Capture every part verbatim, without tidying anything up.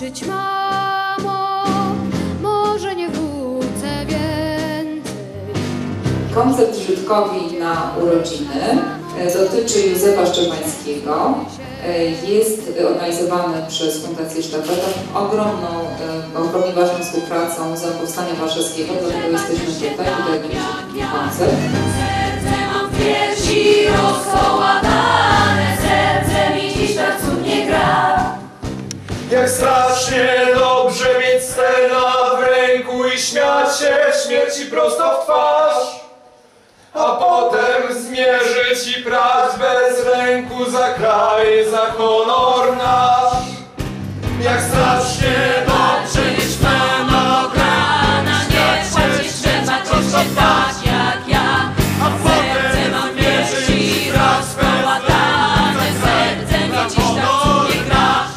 zobaczyć, mamo, może nie wrócę więcej. Koncert Żydkowi na urodziny dotyczy Józefa Szczepańskiego. Jest organizowany przez Fundację Sztafeta ogromną, ogromnie ważną współpracą z Powstania Warszawskiego, dlatego jesteśmy tutaj, tutaj będzie taki koncert. Serce mam w piersi rozkołatane, serce mi dziś tak cudnie gra. Jak strasznie dobrze mieć Stena w ręku i śmiać się śmierci prosto w twarz, a potem zmierzyć i prać bez ręku za kraj, za honor nasz. Jak strasznie dobrze mieć Stena w ręku i śmiać się trzeba prosto w twarz, jak ja, a potem mam zmierzyć i prać rozkołatane, serce mi dziś tak cudnie grasz.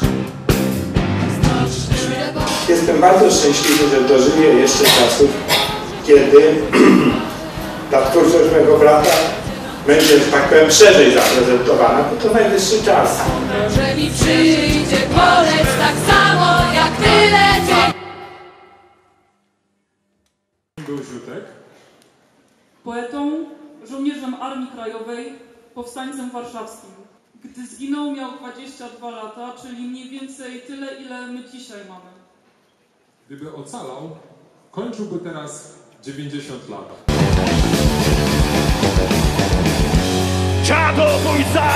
Jestem bardzo szczęśliwy, że dożyję jeszcze czasów, kiedy ta twórczość mego brata będzie, że tak powiem, szerzej zaprezentowana, bo to najwyższy czas. Może mi przyjdzie polec tak samo jak tyle dzień. Był Ziutek. Poetą, żołnierzem Armii Krajowej, powstańcem warszawskim. Gdy zginął, miał dwadzieścia dwa lata, czyli mniej więcej tyle, ile my dzisiaj mamy. Gdyby ocalał, kończyłby teraz dziewięćdziesiąt lat. Czadobójca!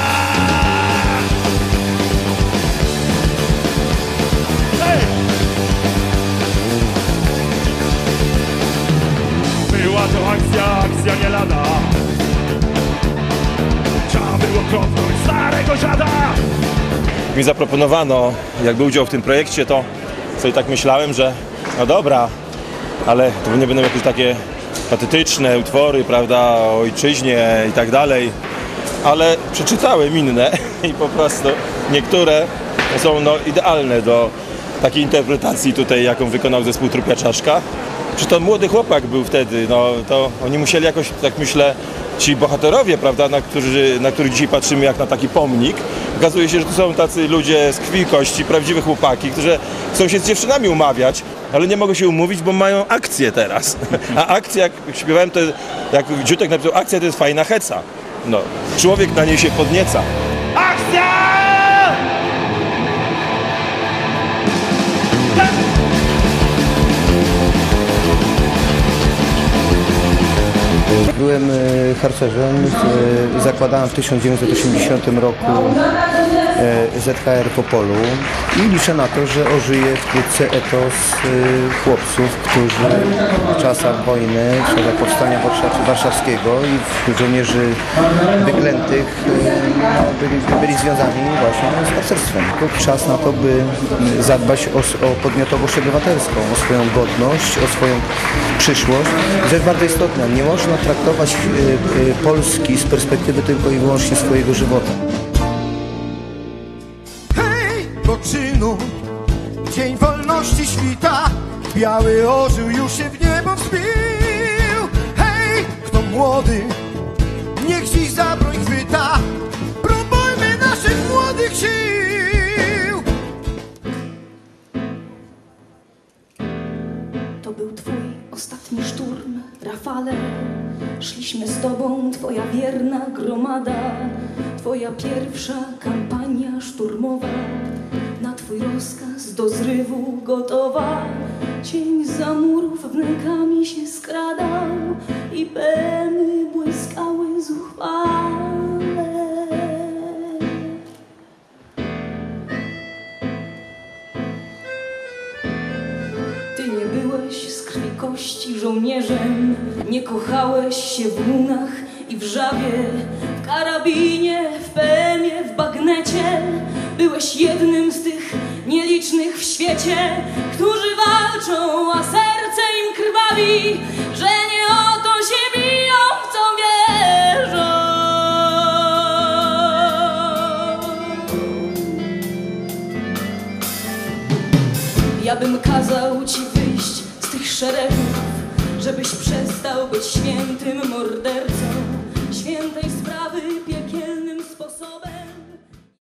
Hej! Była to akcja, akcja nie lada. Trzeba było kopnąć starego dziada. Mi zaproponowano jakby udział w tym projekcie, to sobie tak myślałem, że no dobra, ale to nie będą jakieś takie patetyczne utwory, prawda, o ojczyźnie i tak dalej, ale przeczytałem inne i po prostu niektóre są no, idealne do takiej interpretacji tutaj, jaką wykonał zespół Trupia Czaszka. Czy to młody chłopak był wtedy, no to oni musieli jakoś, tak myślę, ci bohaterowie, prawda, na, którzy, na których dzisiaj patrzymy jak na taki pomnik. Okazuje się, że to są tacy ludzie z krwi i kości, prawdziwe chłopaki, którzy chcą się z dziewczynami umawiać, ale nie mogą się umówić, bo mają akcję teraz. A akcja, jak śpiewałem, to jak Dziutek napisał, akcja to jest fajna heca. No, człowiek na niej się podnieca. Akcja! Byłem harcerzem, zakładałem w tysiąc dziewięćset osiemdziesiątym roku Z K R w Opolu i liczę na to, że ożyje wkrótce etos chłopców, którzy w czasach wojny, w czasach powstania warszawskiego i wśród żołnierzy wyklętych byli, byli związani właśnie z harcerstwem. To czas na to, by zadbać o, o podmiotowość obywatelską, o swoją godność, o swoją przyszłość. Rzecz bardzo istotna, nie można traktować Polski z perspektywy tylko i wyłącznie swojego żywota. Hej, do czynu, dzień wolności świta, biały orzeł już się w niebo wzbił. Hej, kto młody, niech dziś za broń chwyta, próbujmy naszych młodych sił. To był twój ostatni szturm, Rafale. Szliśmy z tobą, twoja wierna gromada, twoja pierwsza kampania szturmowa, na twój rozkaz do zrywu gotowa. Cień za murów wnękami się skradał i peny błyskały zuchwale. Ty nie byłeś z krwi kości żołnierzem, nie kochałeś się w łunach i w żawie, w karabinie, w pemie, w bagnecie. Byłeś jednym z tych nielicznych w świecie, którzy walczą, a serce im krwawi, że nie o to się biją, w co wierzą. Ja bym kazał ci wyjść z tych szeregów, żebyś przestał być świętym mordercą, świętej sprawy piekielnym sposobem.